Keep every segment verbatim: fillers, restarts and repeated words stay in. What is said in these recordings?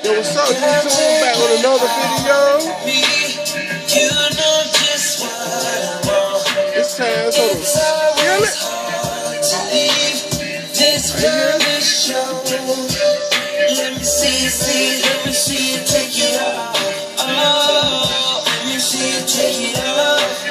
Yo, what's up, YouTube? Back with another video. This time it's on the skillet. Let me see it, see, let me see it, take it off. Oh, let me see it, take it off.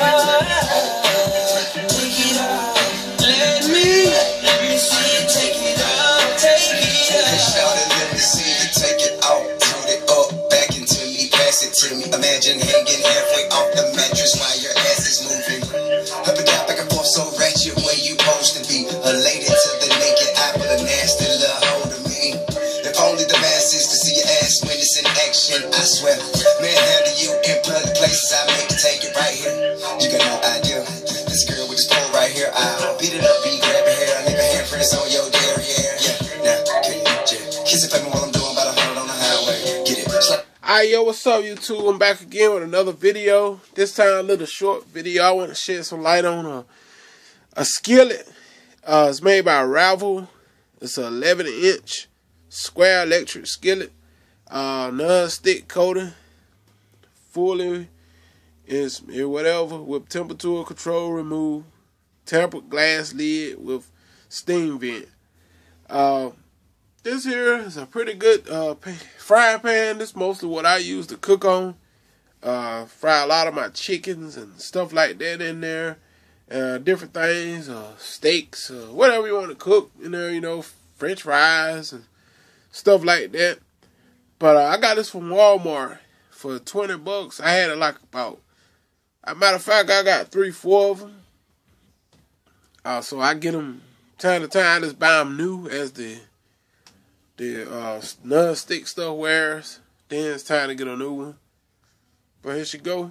Oh, take it off. Let me, let me see it, take it off, take it off. Shout it, let me see it, take it off. Put it up, back into me, pass it to me. Imagine hanging halfway off the mattress while your ass is moving. Up and down, back and forth, so ratchet where you supposed to be. Elated to the naked eye, but a nasty little hold of me. Only the masses to see your ass when it's in action, I swear. Manhandle you in public places, I make you take it right here. You got no idea. This girl with this pole right here, I'll beat it up, be grabbing hair, leave a handprints on your derriere. Yeah, now, can you just kiss it for me while I'm doing about a hundred on the highway? Get it. Alright, yo, what's up, YouTube? I'm back again with another video. This time a little short video. I want to shed some light on a, a skillet. Uh, it's made by Ravel. It's an eleven inch square electric skillet, uh, non-stick coating, fully is whatever with temperature control remove, tempered glass lid with steam vent. Uh, this here is a pretty good uh, frying pan. This is mostly what I use to cook on. Uh, fry a lot of my chickens and stuff like that in there, uh, different things, uh, steaks, uh, whatever you want to cook in there. You know, French fries and stuff like that. But uh, I got this from Walmart for twenty bucks. I had it like about, as a matter of fact, I got three, four of them. Uh, so I get them time to time. I just buy them new as the the uh, non-stick stuff wears. Then it's time to get a new one. But here she go.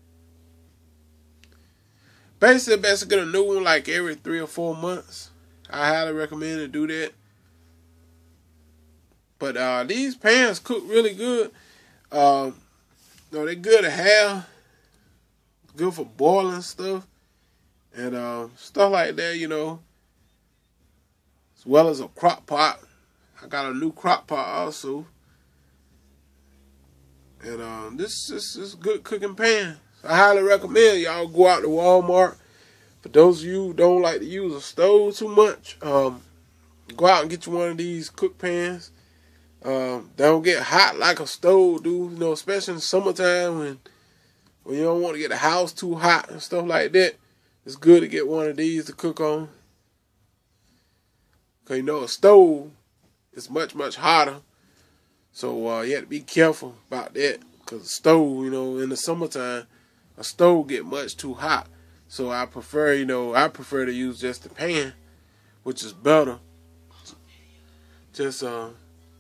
Basically, best to get a new one like every three or four months. I highly recommend to do that. But uh, these pans cook really good. Um, you know, they're good to have. Good for boiling stuff. And uh, stuff like that, you know. As well as a crock pot. I got a new crock pot also. And um, this, this, this is a good cooking pan. So I highly recommend y'all go out to Walmart. For those of you who don't like to use a stove too much, um, go out and get you one of these cook pans. Um, they don't get hot like a stove do, you know, especially in summertime when when you don't want to get the house too hot and stuff like that. It's good to get one of these to cook on. Because, you know, a stove is much, much hotter. So, uh, you have to be careful about that. Because a stove, you know, in the summertime, a stove get much too hot. So, I prefer, you know, I prefer to use just the pan, which is better. Just, uh...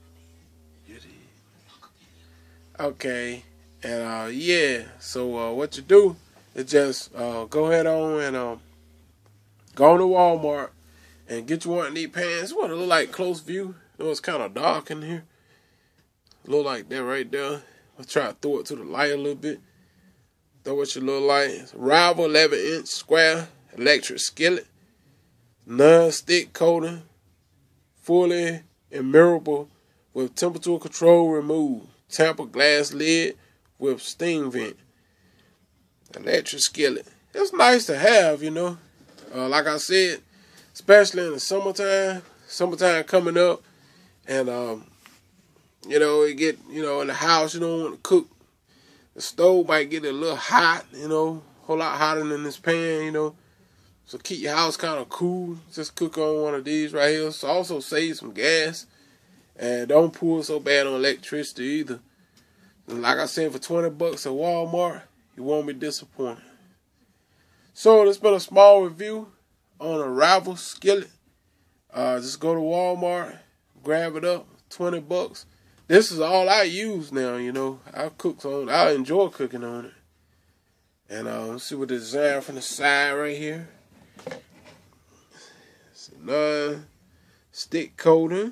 Okay, and uh, yeah, so uh, what you do is just uh, go ahead on and um, go on to Walmart and get you one of these pans. What it look like close view? You know, it's kind of dark in here. Look like that right there. I'll try to throw it to the light a little bit. Throw what you look like. It's a Rival eleven inch square electric skillet, non-stick coating, fully immeasurable with temperature control removed. Tempered glass lid with steam vent. Electric skillet. It's nice to have, you know. Uh, like I said, especially in the summertime. Summertime coming up. And, um, you know, you get, you know, in the house, you don't want to cook. The stove might get a little hot, you know. A whole lot hotter than this pan, you know. So keep your house kind of cool. Just cook on one of these right here. So also save some gas. And don't pull so bad on electricity either. And like I said, for twenty bucks at Walmart, you won't be disappointed. So this been a small review on a Rival skillet. Uh, just go to Walmart, grab it up, twenty bucks. This is all I use now, you know. I cook on, I enjoy cooking on it. And uh, let's see what the design from the side right here. It's a non-stick coating.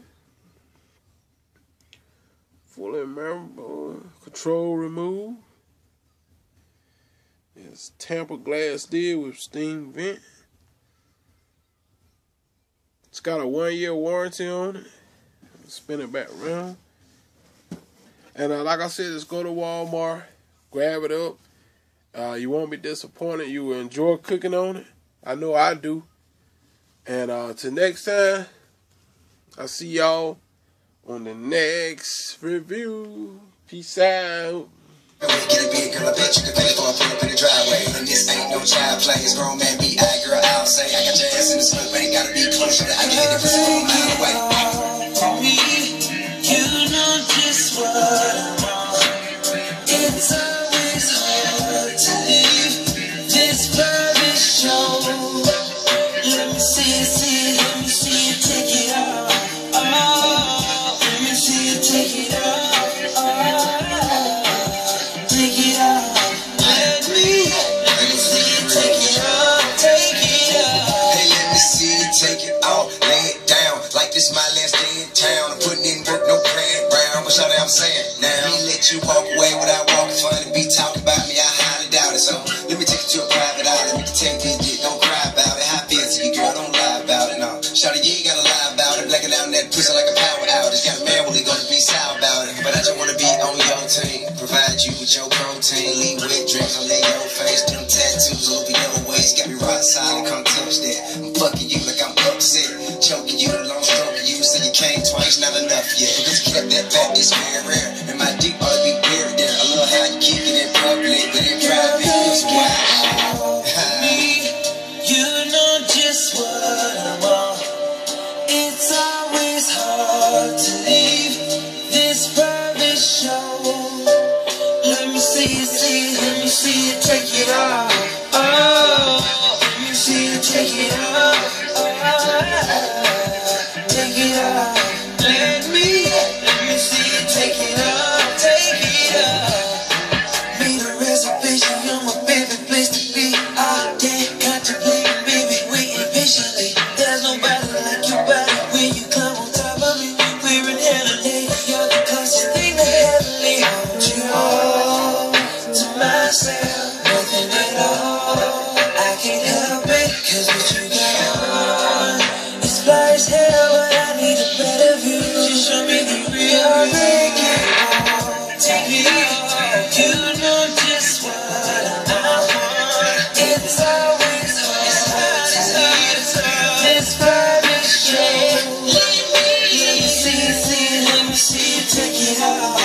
Fully memorable control remove. It's tempered glass lid with steam vent. It's got a one year warranty on it. Spin it back around. And uh, like I said, just go to Walmart, grab it up. Uh, you won't be disappointed. You will enjoy cooking on it. I know I do. And uh, till next time, I'll see y'all on the next review. Peace out. Get a big girl, I bet you can pay for a pull up in the driveway. And this ain't no child play, it's grown man be I girl, I'll say. I got your ass in the slip, ain't gotta be close, but I can hit it from a mile away. For me, you know just what I want. It's always hard to leave this private show. Let me see it, see it, let me see it, take it off. Oh, let me see it, take it off. Take it off, lay it down, like this my last day in town. I'm putting in work, no playing around. What y'all I'm saying now? Me let you walk away without walking fun and be talking about me, I highly doubt it. So let me take you to a private island. We can take this dick, don't cry about it. How I feel to you, girl, don't lie about it. No, shawty, you ain't gotta lie about it. Blacking out that pussy like a power outage. Got a man really gonna be sour about it, but I just wanna be on your team. Provide you with your protein, leave wet dreams on your face. Them tattoos over your waist got me rock solid. Come touch that. I'm fucking you like I'm upset, choking you, long stroking you. So you came twice, not enough yet. Just kept that back, it's very rare. And my dick ought to be buried there. I love how you kick it in public, but in private, it's wild. Me, you know just what I want. It's always hard to leave this private show. Let me see it, see it, let me see it, take it off. Oh, let me see it, take it off. Take it off, let me, let me see you take it off, take it off. Made a reservation, you're my favorite place to be. All day, contemplating, baby, waiting patiently. There's nobody like you, buddy, when you come on top of me. We're in heavenly, you're the closest thing to heavenly. I want you all to myself, nothing at all. I can't help it, cause what you got on, it's fly as hell, but I need a better view. Just show me the real thing. Take it off. You know just what I want. It's always hard to leave this private show. Let me see, see, let me see you take it off.